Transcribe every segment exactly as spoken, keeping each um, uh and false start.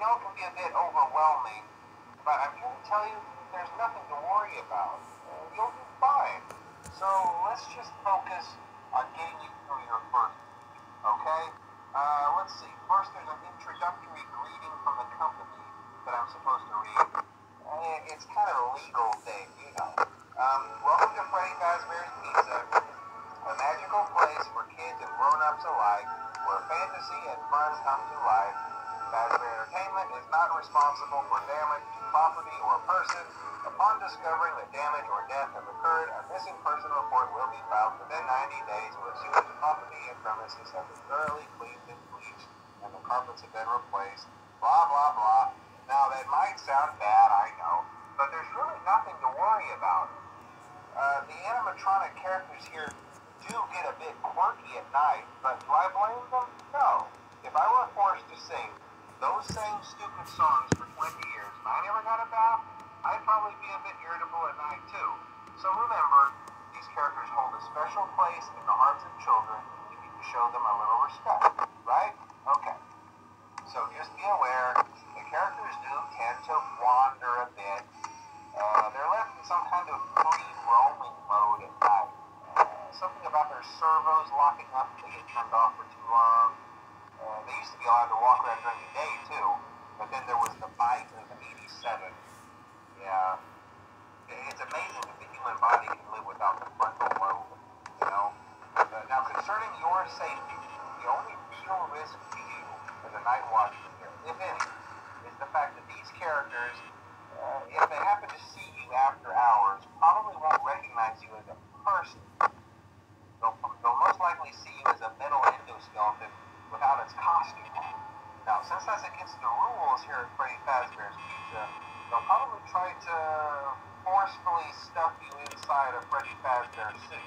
know it can be a bit overwhelming, but I'm here to tell you there's nothing to worry about. Uh, you'll be fine. So let's just focus on getting you through your first week, okay? Uh, let's see. First, there's an introductory greeting from the company that I'm supposed to read. Uh, it's kind of a legal thing, you know. Um, welcome to Freddy Fazbear's Pizza, a magical place for kids and grown-ups alike, where fantasy and fun come to life. Fazbear Entertainment is not responsible for damage to property or person. Upon discovering that damage or death have occurred, a missing person report will be filed within ninety days, or as soon as the property and premises have been thoroughly cleaned and bleached and the carpets have been replaced. Blah, blah, blah. Now, that might sound bad, I know, but there's really nothing to worry about. Uh, the animatronic characters here do get a bit quirky at night, but do I blame them? No. If I were forced to sing those same stupid songs for twenty years and I never got a bath, I'd probably be a bit irritable at night too. So remember, these characters hold a special place in the hearts of children, and you need to show them a little respect, right? Okay. So just be aware, the characters do tend to wander a bit. Uh, they're left in some kind of free roaming mode at night. Uh, something about their servos locking up if they get turned off for too long. Uh, they used to be allowed to walk around during the day too, but then there was the bite of eighty-seven. Yeah. It's amazing that the human body can live without the frontal lobe, you know? Uh, now, concerning your safety, the only real risk to you as a night watcher here, if any, is the fact that these characters, uh, if they happen to see you after hours, probably won't recognize you as a person. They'll, they'll most likely see you as a metal endoskeleton without its costume on. Now, since that's against the rules here at Freddy Fazbear's Pizza, they'll probably try to forcefully stuff you inside a Freddy Fazbear suit.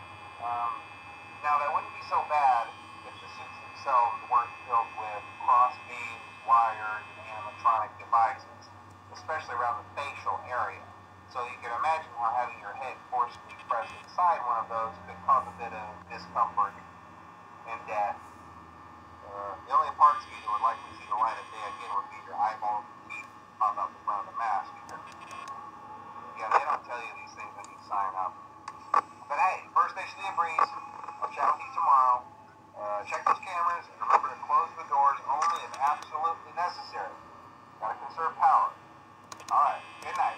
Um, now, that wouldn't be so bad if the suits themselves weren't filled with cross beams, wires, and animatronic devices, especially around the facial area. So you can imagine how having your head forcefully pressed inside one of those could cause a bit of discomfort and death. Uh, the only parts of you that would likely see the light of day again would be your eyeballs and teeth pop out the front of the mask. Yeah, they don't tell you these things when you sign up. But hey, first station of the breeze. I'll chat with you tomorrow. Uh, check those cameras and remember to close the doors only if absolutely necessary. Gotta conserve power. Alright, good night.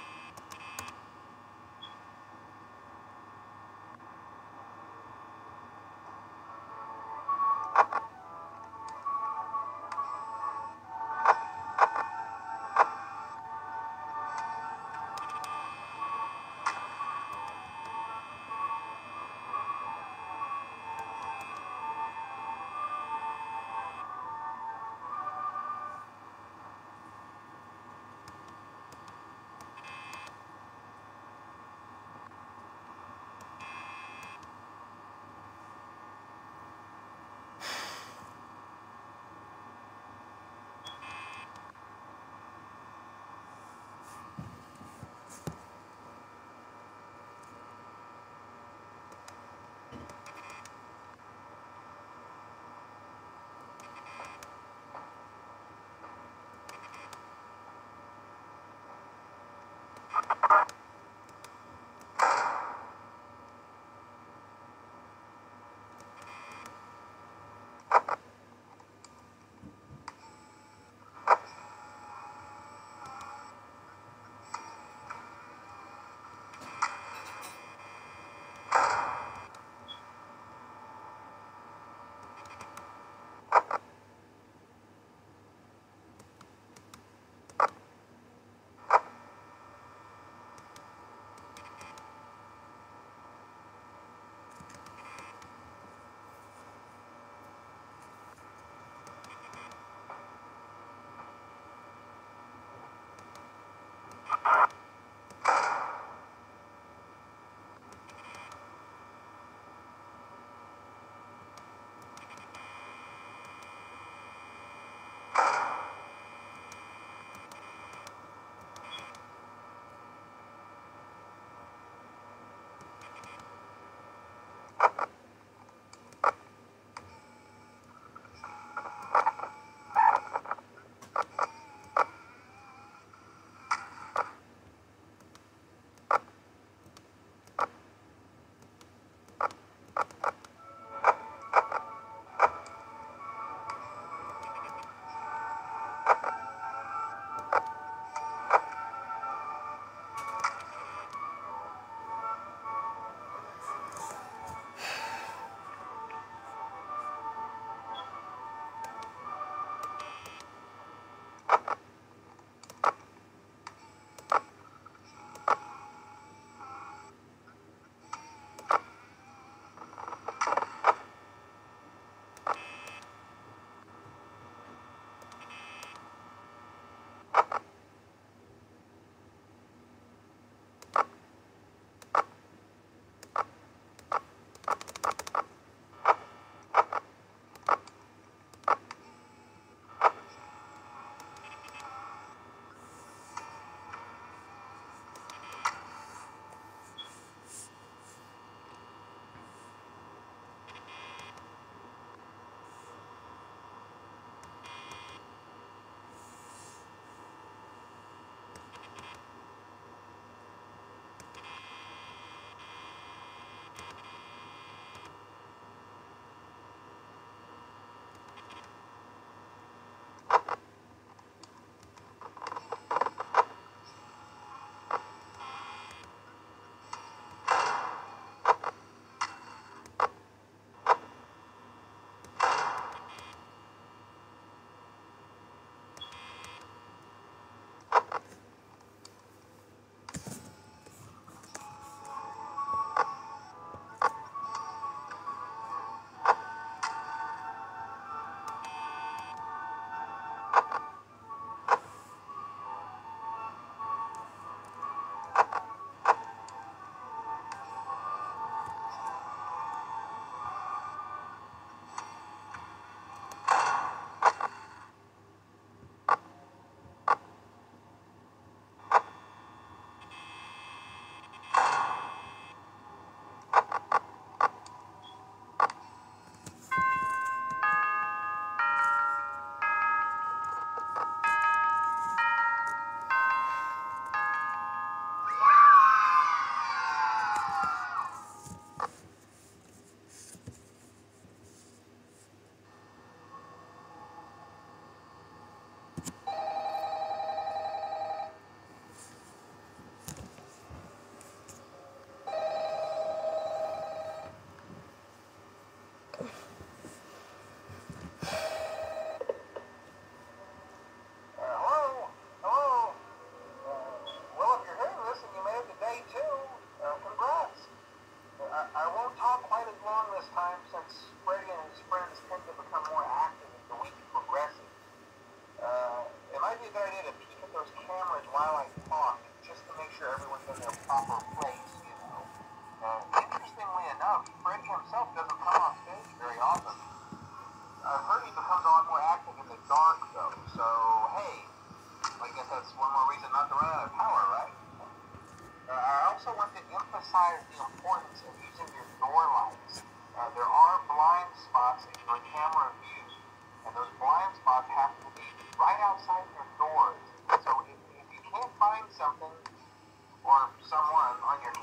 or someone on your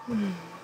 Hmm.